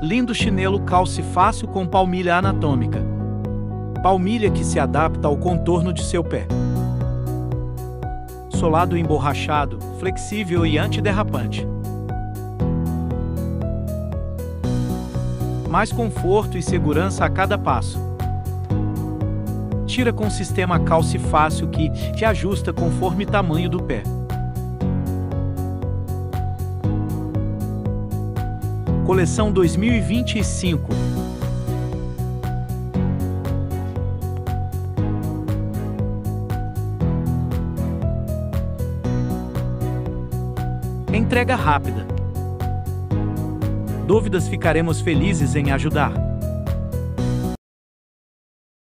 Lindo chinelo calce fácil com palmilha anatômica. Palmilha que se adapta ao contorno de seu pé. Solado emborrachado, flexível e antiderrapante. Mais conforto e segurança a cada passo. Tira com sistema calce fácil que te ajusta conforme tamanho do pé. Coleção 2025. Entrega rápida. Dúvidas? Ficaremos felizes em ajudar.